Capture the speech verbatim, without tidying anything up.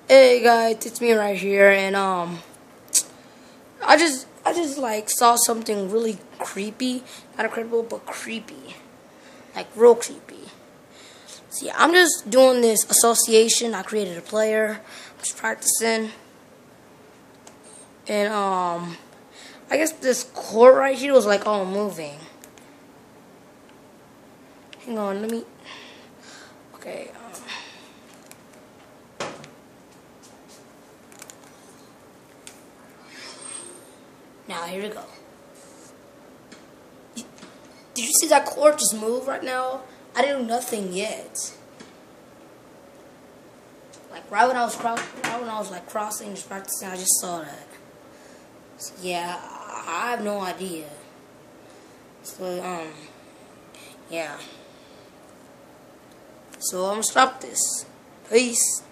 Hey guys, it's me right here, and um, I just, I just like saw something really creepy, not incredible, but creepy, like real creepy. See, I'm just doing this association. I created a player. I'm just practicing, and um, I guess this court right here was like all moving. Hang on, let me. Okay. Um, Now, here we go. Did you see that court just move right now? I didn't do nothing yet. Like, right when I was, cross right when I was like, crossing, just practicing, I just saw that. So, yeah, I have no idea. So, um, yeah. So, I'm gonna stop this. Peace.